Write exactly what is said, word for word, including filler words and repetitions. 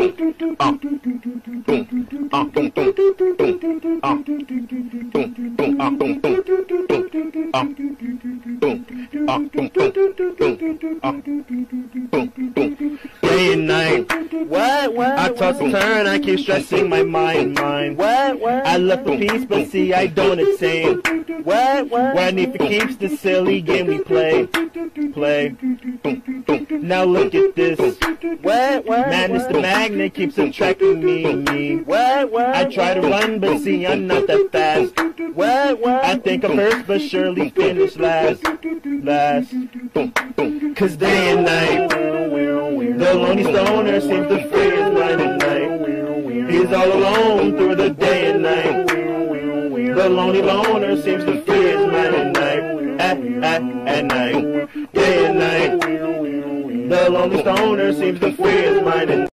Day and night. What? What? I toss and turn, I keep stressing my mind, mind. What? What? I love for peace, but see, I don't attain. What? What? What I need for keeps the silly game we play. Play. Now look at this. What? What? Madness, the magnet keeps attracting me, me. What? What? I try to run, but see, I'm not that fast. What? What? I think I'm first, but surely finish last. Last. Cause day and night, the lonely stoner seems to free his mind at night. He's all alone through the day and night. The lonely loner seems to free his mind at night. At, at, at night. Day and night. The lonely stoner seems to free his mind at night.